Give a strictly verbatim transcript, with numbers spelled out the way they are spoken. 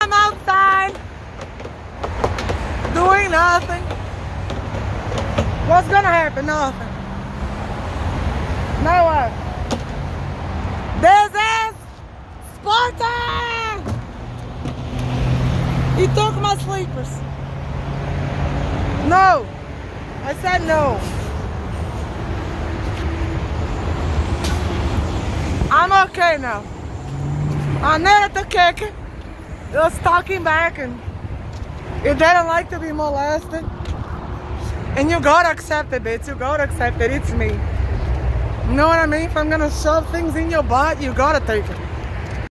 I'm outside doing nothing. What's gonna happen? Nothing. Now what? This is Spartan! He took my sleepers. No. I said no. I'm okay now. I needed to kick it. It was talking back and it didn't like to be molested. And you gotta accept it, bitch. You gotta accept it. It's me. You know what I mean? If I'm gonna shove things in your butt, you gotta take it.